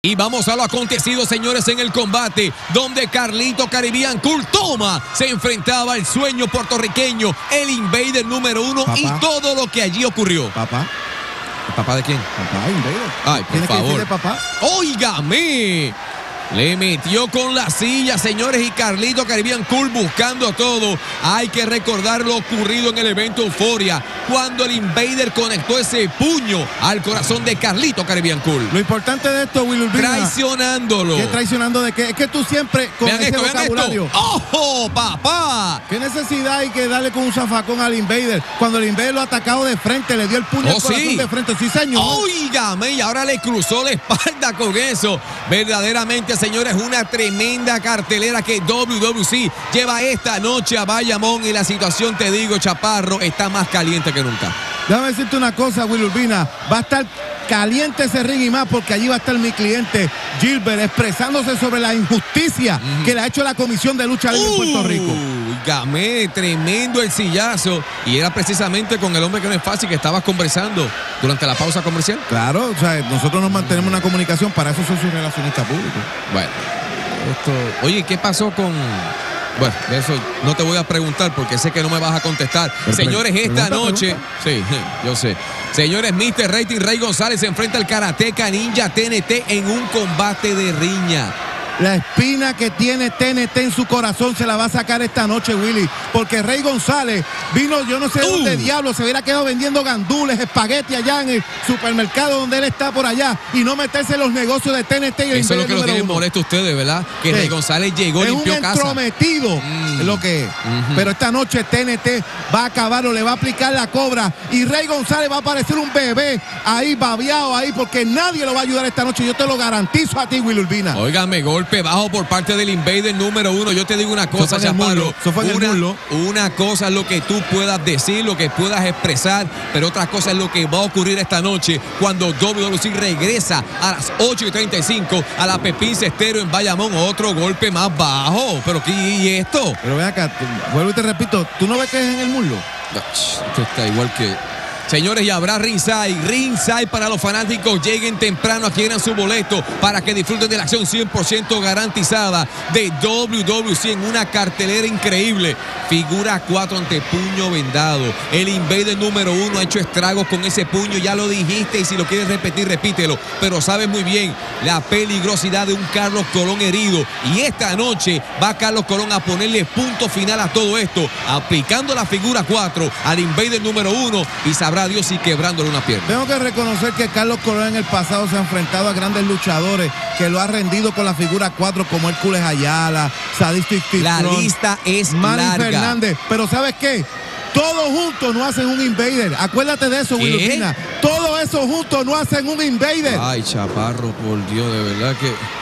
Y vamos a lo acontecido, señores, en el combate donde Carlito Caribbean Cool se enfrentaba al sueño puertorriqueño, el Invader número 1 y todo lo que allí ocurrió. Papá. ¿El papá de quién? Papá, Invader. Ay, por favor. Que papá? ¡Óigame! Le metió con la silla, señores, y Carlito Caribbean Cool buscando todo. Hay que recordar lo ocurrido en el evento Euforia, cuando el Invader conectó ese puño al corazón de Carlito Caribbean Cool. Lo importante de esto, Will Urbina, traicionándolo. ¿Qué traicionando de qué? Es que tú siempre con vean ese esto, vocabulario. ¡Ojo, papá! ¿Qué necesidad hay que darle con un zafacón al Invader? Cuando el Invader lo ha atacado de frente, le dio el puño al corazón de frente. Sí, señor. Óigame, y ahora le cruzó la espalda con eso. Verdaderamente, señores, una tremenda cartelera que WWC lleva esta noche a Bayamón, y la situación, te digo, Chaparro, está más caliente que nunca. Déjame decirte una cosa, Will Urbina, va a estar caliente ese ring y más, porque allí va a estar mi cliente Gilbert expresándose sobre la injusticia que le ha hecho la Comisión de Lucha Libre en Puerto Rico. Gamé, tremendo el sillazo, y era precisamente con el hombre que no es fácil que estabas conversando durante la pausa comercial. Claro, o sea, nosotros nos mantenemos una comunicación, para eso soy su relacionista público. Bueno, oye, ¿qué pasó con...? Bueno, de eso no te voy a preguntar porque sé que no me vas a contestar. Pero señores, esta noche... Sí, yo sé. Señores, Mr. Rating Rey González se enfrenta al Karateka Ninja TNT en un combate de riña. La espina que tiene TNT en su corazón se la va a sacar esta noche, Willy, porque Rey González vino, yo no sé dónde diablo, se hubiera quedado vendiendo gandules, espagueti allá en el supermercado donde él está por allá, y no meterse en los negocios de TNT y el eso es lo que los tienen molesto a ustedes, ¿verdad? Que Rey González llegó, limpió casa. Es un entrometido, es lo que es. Pero esta noche TNT va a acabar, o le va a aplicar la cobra, y Rey González va a parecer un bebé ahí, babeado ahí, porque nadie lo va a ayudar esta noche, yo te lo garantizo a ti, Will Urbina. Óigame, golpe bajo por parte del Invader número 1. Yo te digo una cosa, Chaparro. Una cosa es lo que tú puedas decir, lo que puedas expresar, pero otra cosa es lo que va a ocurrir esta noche cuando WWC regresa a las 8:35 a la Pepín Cestero en Bayamón. Otro golpe más bajo. ¿Pero qué y esto? Pero ven acá, vuelvo y te repito, ¿tú no ves que es en el muslo? Esto está igual que... Señores, y habrá ringside para los fanáticos. Lleguen temprano, adquieran su boleto para que disfruten de la acción 100% garantizada de WWC en una cartelera increíble. Figura 4 ante puño vendado. El Invader número 1 ha hecho estragos con ese puño, ya lo dijiste, y si lo quieres repetir, repítelo. Pero sabes muy bien la peligrosidad de un Carlos Colón herido. Y esta noche va Carlos Colón a ponerle punto final a todo esto, aplicando la figura 4 al Invader número 1, y sabrá Dios y quebrándole una pierna. Tengo que reconocer que Carlos Colón en el pasado se ha enfrentado a grandes luchadores que lo ha rendido con la figura 4, como Hércules Ayala, Sadistic Titron, la lista es larga. Fernández. Pero ¿sabes qué? Todos juntos no hacen un Invader. Acuérdate de eso, Will Urbina. Todos esos juntos no hacen un Invader. Ay, Chaparro, por Dios, de verdad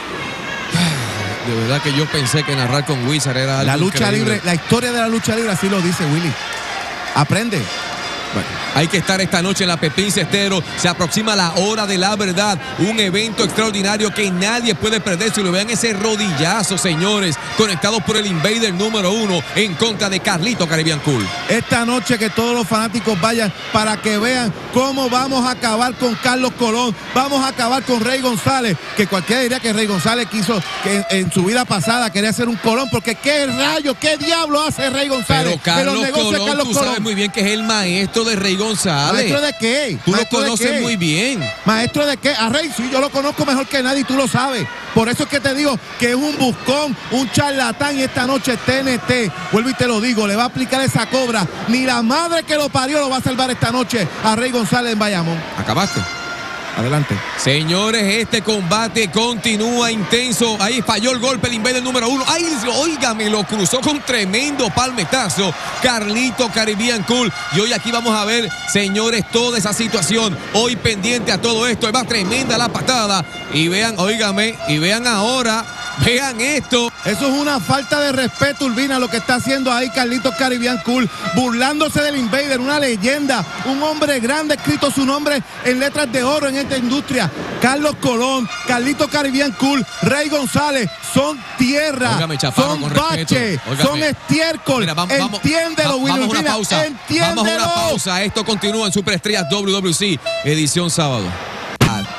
que yo pensé que narrar con Wizard era algo la lucha increíble. libre, la historia de la lucha libre así lo dice, Willy. Aprende. Bueno, hay que estar esta noche en la Pepín Cestero. Se aproxima la hora de la verdad. Un evento extraordinario que nadie puede perder. Si lo vean, ese rodillazo, señores, conectados por el Invader número 1 en contra de Carlito Caribbean Cool. Esta noche que todos los fanáticos vayan para que vean cómo vamos a acabar con Carlos Colón. Vamos a acabar con Rey González, que cualquiera diría que Rey González quiso, que en su vida pasada quería ser un Colón, porque qué rayo, qué diablo hace Rey González. Pero Carlos Colón, tú sabes muy bien que es el maestro de Rey González. ¿Maestro de qué? Tú lo conoces muy bien. ¿Maestro de qué? A Rey, sí, yo lo conozco mejor que nadie y tú lo sabes. Por eso es que te digo que es un buscón, un charlatán, y esta noche TNT, vuelvo y te lo digo, le va a aplicar esa cobra. Ni la madre que lo parió lo va a salvar esta noche a Rey González en Bayamón. ¿Acabaste? Adelante. Señores, este combate continúa intenso. Ahí falló el golpe el Invader número 1. Ay, óigame, lo cruzó con tremendo palmetazo Carlito Caribbean Cool. Y hoy aquí vamos a ver, señores, toda esa situación. Hoy pendiente a todo esto. Va tremenda la patada. Y vean, óigame, y vean ahora. Vean esto. Eso es una falta de respeto, Urbina, lo que está haciendo ahí Carlito Caribbean Cool, burlándose del Invader, una leyenda, un hombre grande, escrito su nombre en letras de oro en esta industria. Carlos Colón, Carlito Caribbean Cool, Rey González, son tierra, óigame, Chaparro, son bache, son estiércol. Mira, entiéndelo, Will Urbina, vamos a una pausa. entiéndelo. Vamos a una pausa. Esto continúa en Superestrellas WWC, edición sábado.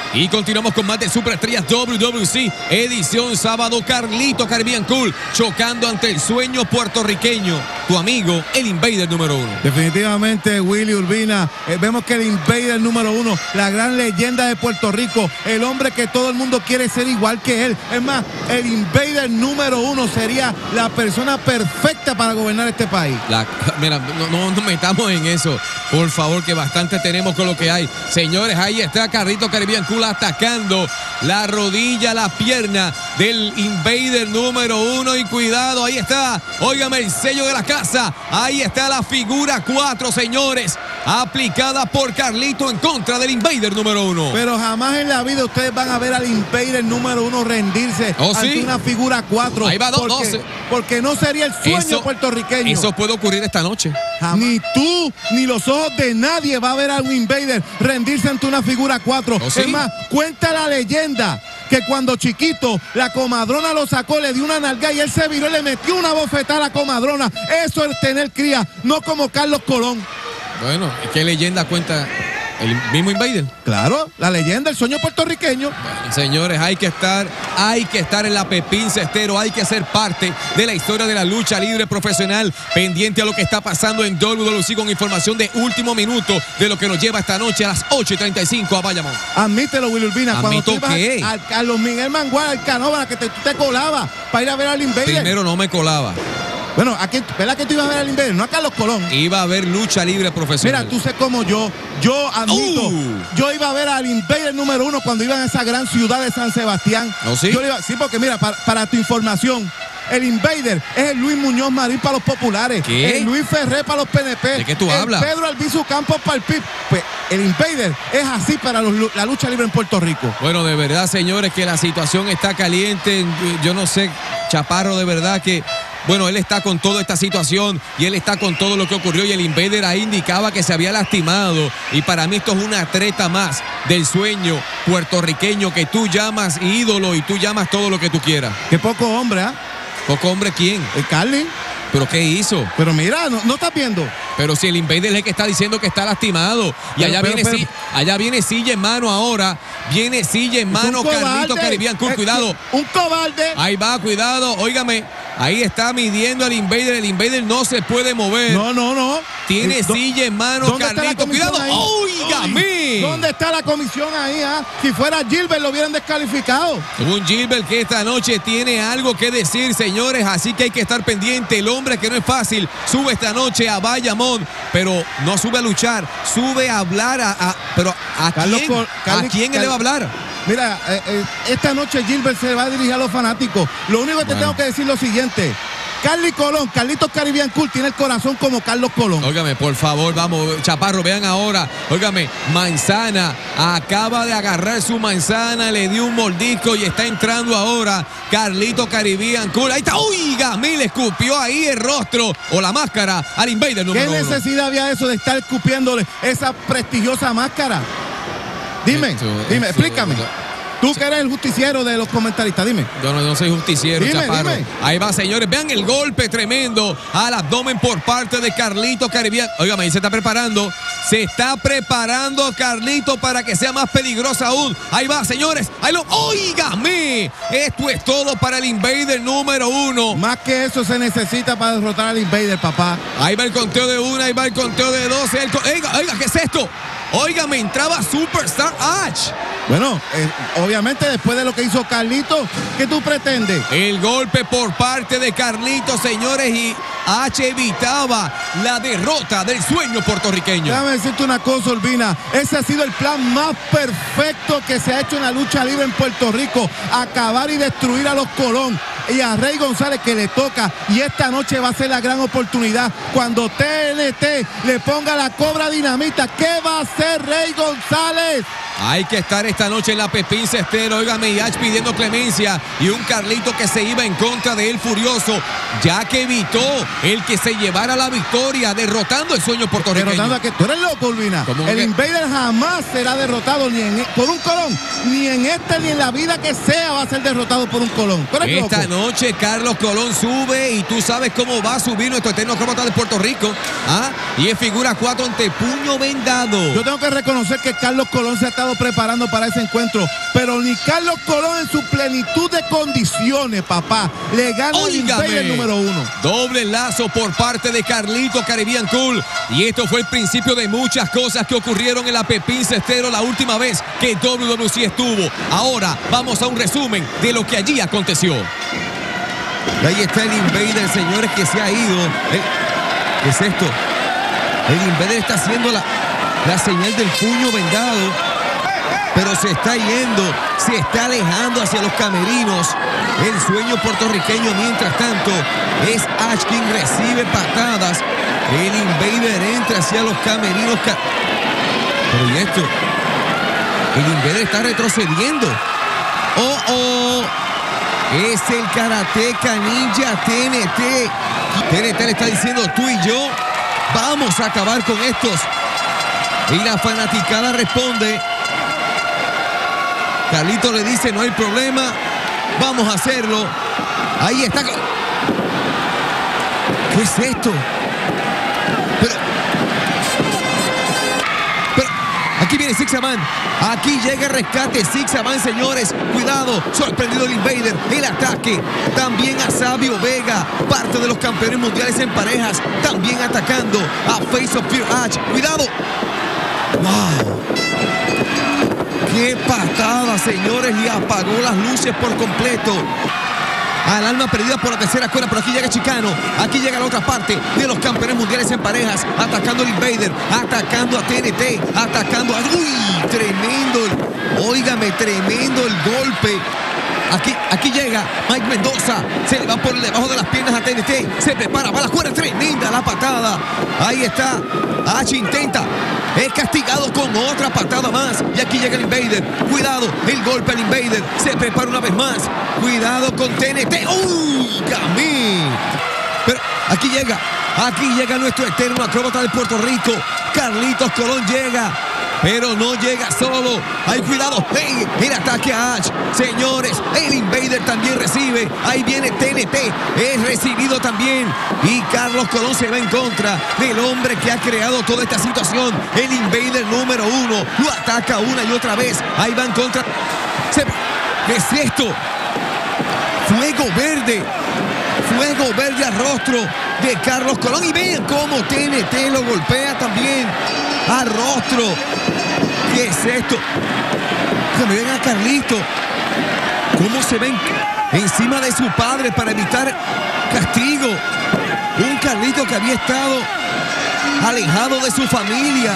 Y continuamos con más de Superestrellas WWC, edición sábado. Carlito Caribbean Cool chocando ante el sueño puertorriqueño. Tu amigo, el Invader número 1. Definitivamente, Willy Urbina. Vemos que el Invader número 1, la gran leyenda de Puerto Rico, el hombre que todo el mundo quiere ser igual que él. Es más, el Invader número 1 sería la persona perfecta para gobernar este país. Mira, no nos metamos en eso, por favor, que bastante tenemos con lo que hay. Señores, ahí está Carlito Caribbean Cool atacando la rodilla, la pierna del Invader número 1. Y cuidado, ahí está, óigame, el sello de la casa. Ahí está la figura 4, señores, aplicada por Carlito en contra del Invader número 1. Pero jamás en la vida ustedes van a ver al Invader número 1 rendirse ante una figura 4. Ahí va, porque no sería el sueño puertorriqueño. Eso puede ocurrir esta noche. Jamás. Ni tú, ni los ojos de nadie va a ver a un Invader rendirse ante una figura 4. Es más, cuenta la leyenda que cuando chiquito la comadrona lo sacó, le dio una nalga y él se viró y le metió una bofetada a la comadrona. Eso es tener cría, no como Carlos Colón. Bueno, ¿qué leyenda cuenta el mismo Invader? Claro, la leyenda, el sueño puertorriqueño. Bueno, señores, hay que estar en la Pepín Cestero, hay que ser parte de la historia de la lucha libre profesional, pendiente a lo que está pasando en WWC con información de último minuto de lo que nos lleva esta noche a las 8:35 a Bayamón. Admítelo, Willy Urbina, cuando tú ibas al Carlos Miguel Mangual, al Canóvana, que tú te colabas para ir a ver al Invader. Primero no me colaba. Bueno, ¿verdad que tú ibas a ver al Invader? No a Carlos Colón. Iba a ver lucha libre profesional. Mira, tú sé como yo admito, yo iba a ver al Invader número 1 cuando iban a esa gran ciudad de San Sebastián. ¿Oh, sí? Sí, porque mira, para tu información, el Invader es el Luis Muñoz Marín para los populares. ¿Qué? El Luis Ferré para los PNP. ¿De qué tú hablas? Pedro Albizu Campos para el PIB. Pues el Invader es así para la lucha libre en Puerto Rico. Bueno, de verdad, señores, que la situación está caliente. Yo no sé, Chaparro, de verdad que... Bueno, él está con toda esta situación y él está con todo lo que ocurrió y el Invader ahí indicaba que se había lastimado. Y para mí esto es una treta más del sueño puertorriqueño que tú llamas ídolo y tú llamas todo lo que tú quieras. Qué poco hombre, ¿ah? ¿Poco hombre quién? El Carly. ¿Pero qué hizo? Pero mira, no estás viendo. Pero si el Invader es el que está diciendo que está lastimado. Y allá viene silla en mano ahora. Viene silla en mano Carlito Caribbean Cool. Cuidado. Un cobarde. Ahí va, cuidado. Óigame. Ahí está midiendo al Invader. El Invader no se puede mover. No. Tiene silla en mano Carlito. Cuidado. ¡Óigame! ¿Dónde está la comisión ahí? Si fuera Gilbert lo hubieran descalificado. Un Gilbert que esta noche tiene algo que decir, señores. Así que hay que estar pendiente. El hombre que no es fácil sube esta noche a Bayamón, pero no sube a luchar, sube a hablar pero ¿a quién él le va a hablar? Mira, esta noche Gilbert se va a dirigir a los fanáticos. Lo único que te tengo que decir es lo siguiente. Carlitos Caribbean Cool tiene el corazón como Carlos Colón. Óigame, por favor, vamos, Chaparro, vean ahora. Óigame, Manzana acaba de agarrar su manzana, le dio un mordisco y está entrando ahora Carlito Caribbean Cool. Ahí está, óigame, le escupió ahí el rostro o la máscara al Invader número 1. ¿Qué necesidad había eso de estar escupiéndole esa prestigiosa máscara? Dime, explícame. Tú que eres el justiciero de los comentaristas, dime. Yo no soy justiciero, Chaparro. Dime. Ahí va, señores. Vean el golpe tremendo al abdomen por parte de Carlito Caribbean. Óigame, ahí se está preparando. Se está preparando Carlito para que sea más peligrosa aún. Ahí va, señores. ¡Óigame! Esto es todo para el Invader número 1. Más que eso se necesita para derrotar al Invader, papá. Ahí va el conteo de 1, ahí va el conteo de 2. Oiga, ¿qué es esto? Óigame, entraba Superstar H. Bueno, obviamente después de lo que hizo Carlito, ¿qué tú pretendes? El golpe por parte de Carlito, señores, y H evitaba la derrota del sueño puertorriqueño. Déjame decirte una cosa, Urbina. Ese ha sido el plan más perfecto que se ha hecho en la lucha libre en Puerto Rico. Acabar y destruir a los Colón. Y a Rey González que le toca. Y esta noche va a ser la gran oportunidad. Cuando TNT le ponga la Cobra Dinamita, ¿qué va a hacer Rey González? Hay que estar esta noche en la Pepín Cestero. Óigame, y H pidiendo clemencia. Y un Carlito que se iba en contra de él furioso, ya que evitó el que se llevara la victoria, derrotando el sueño puertorriqueño. Derrotando a que tú eres loco, Urbina. El Invader jamás será derrotado por un Colón. Ni en ni en la vida que sea va a ser derrotado por un Colón. Esta noche Carlos Colón sube y tú sabes cómo va a subir nuestro eterno acróbata de Puerto Rico. Y es figura 4 ante puño vendado. Yo tengo que reconocer que Carlos Colón se ha estado estado preparando para ese encuentro, pero ni Carlos Colón en su plenitud de condiciones, papá, le gana al Invader número 1. Doble lazo por parte de Carlito Caribbean Cool. Y esto fue el principio de muchas cosas que ocurrieron en la Pepín Cestero la última vez que WWC estuvo. Ahora vamos a un resumen de lo que allí aconteció. Y ahí está el Invader, señores, que se ha ido. ¿Qué es esto? El Invader está haciendo la señal del puño vendado, pero se está yendo, se está alejando hacia los camerinos. El sueño puertorriqueño, mientras tanto, es Ash quien recibe patadas. El Invader entra hacia los camerinos. Pero ¿y esto? El Invader está retrocediendo. ¡Oh! Es el Karateka Ninja TNT. TNT le está diciendo: tú y yo vamos a acabar con estos. Y la fanaticada responde. Carlito le dice: no hay problema, vamos a hacerlo. Ahí está. ¿Qué es esto? Pero aquí viene Six-a-Man. Aquí llega el rescate. Six-a-Man, señores. Cuidado. Sorprendido el Invader. El ataque. También a Sabio Vega, parte de los campeones mundiales en parejas. También atacando a Face of Fear Ash. Cuidado. ¡Wow! ¡Qué patada, señores! Y apagó las luces por completo. Al alma perdida por la tercera cuerda, pero aquí llega Chicano. Aquí llega la otra parte de los campeones mundiales en parejas. Atacando al Invader, atacando a TNT, atacando a... ¡Uy! Tremendo. Óigame, tremendo el golpe. Aquí llega Mike Mendoza. Se le va por debajo de las piernas a TNT. Se prepara, va a la cuerda. Tremenda la patada. Ahí está. H intenta. Es castigado con otra patada más. Y aquí llega el Invader. Cuidado, el golpe al Invader. Se prepara una vez más. Cuidado con TNT. ¡Uy! ¡Gamín! Pero aquí llega nuestro eterno acróbata de Puerto Rico. Carlitos Colón llega. Pero no llega solo. ¡Ay, cuidado! ¡Hey! El ataque a Ash. Señores, el Invader también recibe. Ahí viene TNT. Es recibido también. Y Carlos Colón se va en contra del hombre que ha creado toda esta situación. El Invader número 1. Lo ataca una y otra vez. Ahí va en contra. ¿Qué es esto? Fuego verde. Fuego verde al rostro de Carlos Colón. Y vean cómo TNT lo golpea también al rostro. ¿Qué es esto? Que me ven a Carlito. ¿Cómo se ven encima de su padre para evitar castigo? Un Carlito que había estado alejado de su familia.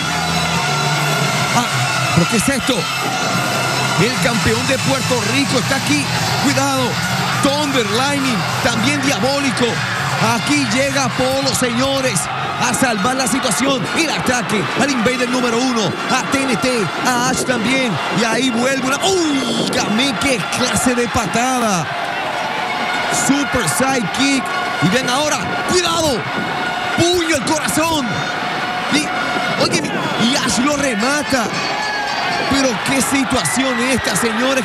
¿Pero qué es esto? El campeón de Puerto Rico está aquí. Cuidado. Thunder Lightning, también diabólico. Aquí llega Apolo, señores, a salvar la situación. El ataque al Invader número 1, a TNT, a Ash también. Y ahí vuelve una... ¡Uy! ¡Gamín! ¡Qué clase de patada! Super side kick. Y ven ahora, ¡cuidado! ¡Puño al corazón! Y Ash lo remata. Pero qué situación esta, señores.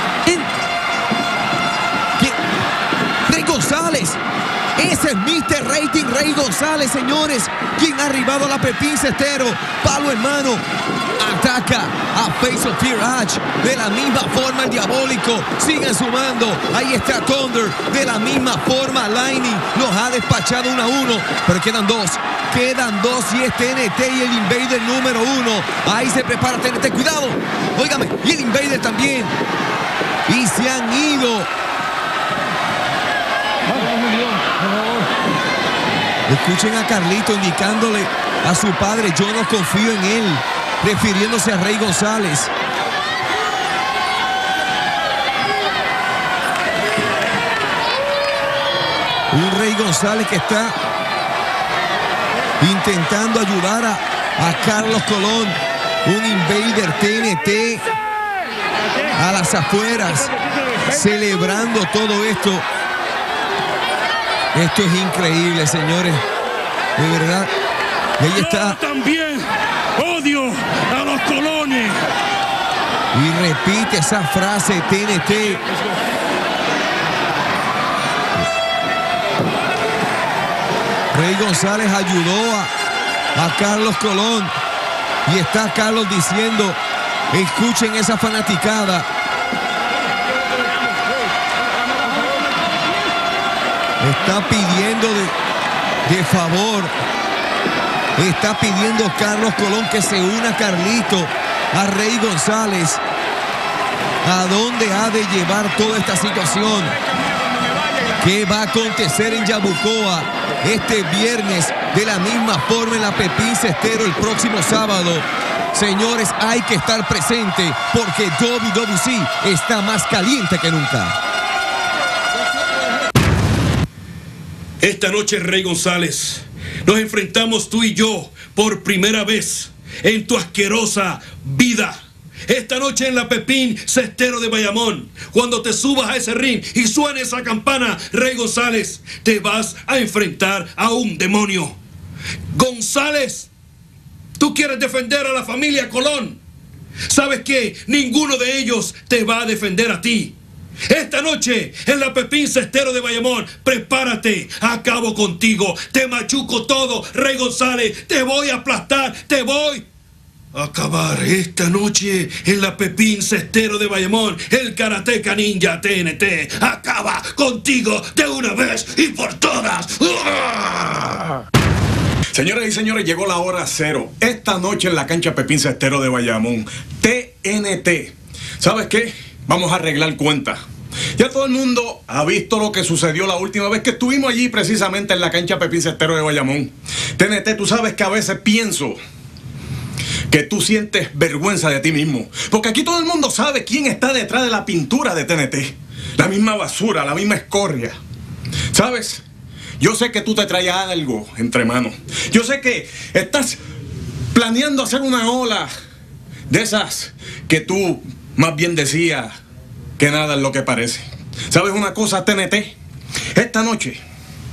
Rey González. Ese es Mr. Rating Rey González, señores, quien ha arribado a la Pepín Cestero. Palo en mano. Ataca a Face of Fear Ash. De la misma forma el diabólico. Siguen sumando. Ahí está Thunder. De la misma forma Lightning los ha despachado 1 a 1. Pero quedan dos. Quedan dos y es TNT y el Invader número 1. Ahí se prepara TNT. Cuidado. Óigame. Y el Invader también. Y se han ido. Escuchen a Carlito indicándole a su padre: yo no confío en él, refiriéndose a Rey González. Un Rey González que está intentando ayudar a Carlos Colón. Un Invader TNT a las afueras, celebrando todo esto. Esto es increíble, señores. De verdad. Y ahí está. Yo también odio a los Colones. Y repite esa frase TNT. Rey González ayudó a Carlos Colón. Y está Carlos diciendo: Escuchen esa fanaticada. Está pidiendo de favor. Está pidiendo Carlos Colón que se una Carlito a Rey González. ¿A dónde ha de llevar toda esta situación? ¿Qué va a acontecer en Yabucoa este viernes de la misma forma en la Pepín Cestero el próximo sábado? Señores, hay que estar presente porque WWC está más caliente que nunca. Esta noche, Rey González, nos enfrentamos tú y yo por primera vez en tu asquerosa vida. Esta noche en la Pepín Cestero de Bayamón, cuando te subas a ese ring y suene esa campana, Rey González, te vas a enfrentar a un demonio. González, tú quieres defender a la familia Colón. ¿Sabes qué? Ninguno de ellos te va a defender a ti. Esta noche en la Pepín Cestero de Bayamón, prepárate, acabo contigo, te machuco todo, Rey González, te voy a aplastar, te voy a acabar. Esta noche en la Pepín Cestero de Bayamón, el Karateka Ninja TNT acaba contigo de una vez y por todas. Señoras y señores, llegó la hora cero. Esta noche en la cancha Pepín Cestero de Bayamón, TNT. ¿Sabes qué? Vamos a arreglar cuentas. Ya todo el mundo ha visto lo que sucedió la última vez que estuvimos allí precisamente en la cancha Pepín Cestero de Bayamón. TNT, tú sabes que a veces pienso que tú sientes vergüenza de ti mismo. Porque aquí todo el mundo sabe quién está detrás de la pintura de TNT. La misma basura, la misma escoria. ¿Sabes? Yo sé que tú te traes algo entre manos. Yo sé que estás planeando hacer una ola de esas que tú más bien decías que nada es lo que parece. ¿Sabes una cosa, TNT? Esta noche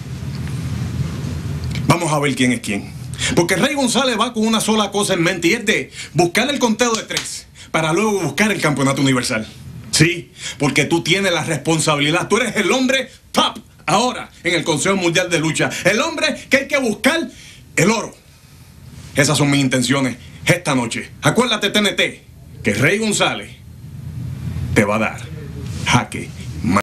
vamos a ver quién es quién. Porque Rey González va con una sola cosa en mente y es de buscar el conteo de 3 para luego buscar el campeonato universal. Sí, porque tú tienes la responsabilidad. Tú eres el hombre top ahora en el Consejo Mundial de Lucha. El hombre que hay que buscar el oro. Esas son mis intenciones esta noche. Acuérdate, TNT, que Rey González te va a dar jaque